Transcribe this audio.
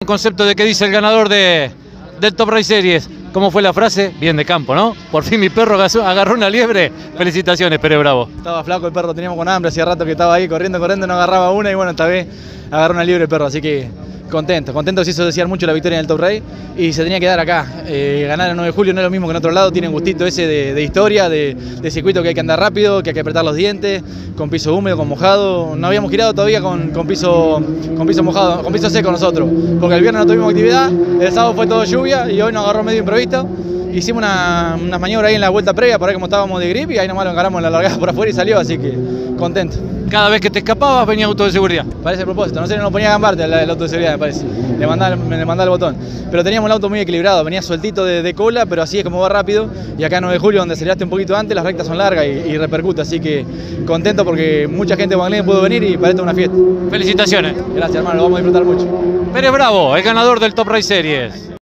Un concepto de qué dice el ganador del Top Race Series. ¿Cómo fue la frase? Bien de campo, ¿no? Por fin mi perro agarró una liebre. Felicitaciones, Pérez Bravo. Estaba flaco el perro, teníamos con hambre, hacía rato que estaba ahí corriendo, no agarraba una y bueno, esta vez agarró una liebre el perro, así que contento que se hizo desear mucho la victoria en el Top Race y se tenía que dar acá. Ganar el 9 de julio no es lo mismo que en otro lado, tiene un gustito ese de historia, de circuito que hay que andar rápido, que hay que apretar los dientes, con piso húmedo, con mojado. No habíamos girado todavía con piso mojado, con piso seco nosotros, porque el viernes no tuvimos actividad, el sábado fue todo lluvia y hoy nos agarró medio imprevisto. Hicimos unas maniobras ahí en la vuelta previa para ver cómo estábamos de grip y ahí nomás lo encaramos en la largada por afuera y salió, así que contento. Cada vez que te escapabas venía auto de seguridad. Parece a propósito, no sé, no ponía a gambarte el auto de seguridad, me parece. Le mandaba el botón. Pero teníamos el auto muy equilibrado, venía sueltito de cola, pero así es como va rápido. Y acá en 9 de julio, donde aceleraste un poquito antes, las rectas son largas y repercute. Así que contento porque mucha gente de Guanglén pudo venir y para esto es una fiesta. Felicitaciones. Gracias, hermano, lo vamos a disfrutar mucho. Pérez Bravo, el ganador del Top Race Series.